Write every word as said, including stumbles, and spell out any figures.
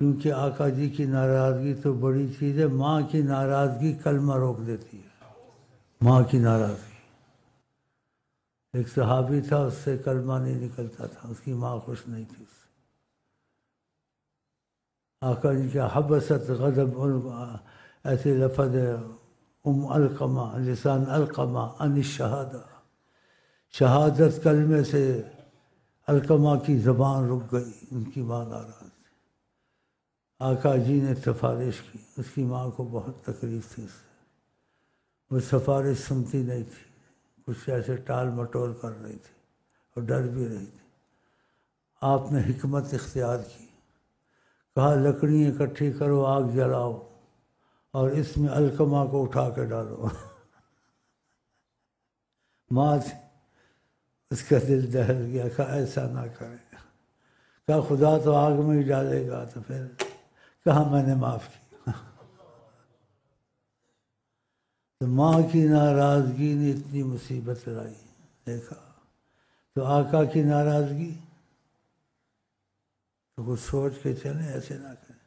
کیونکہ آقا جی کی ناراضگی تو بڑی چیز ہے، ماں کی ناراضگی کلمہ روک دیتی ہے۔ ماں کی ناراضگی، ایک صحابی تھا، اس سے کلمہ نہیں نکلتا تھا، اس کی ماں خوش نہیں تھی اس سے۔ آقا جی کا حبست غضب، ایسے لفظ ہے، ام القمہ لسان القمہ ان الشہادہ، شہادت کلمے سے القمہ کی زبان رک گئی، ان کی ماں ناراض تھی۔ آقا جی نے سفارش کی، اس کی ماں کو بہت تکلیف تھی اس سے، وہ سفارش سنتی نہیں تھی، کچھ ایسے ٹال مٹول کر رہی تھی اور ڈر بھی رہی تھی۔ آپ نے حکمت اختیار کی، کہا لکڑیاں اکٹھی کرو، آگ جلاؤ اور اس میں القمہ کو اٹھا کے ڈالو۔ ماں تھی، اس کا دل دہل گیا، کہا ایسا نہ کرے، کہا خدا تو آگ میں ہی ڈالے گا، تو پھر کہا میں نے معاف کیا۔ تو ماں کی ناراضگی نے اتنی مصیبت لائی، دیکھا تو آقا کی ناراضگی تو کچھ سوچ کے چلیں، ایسے نہ کریں۔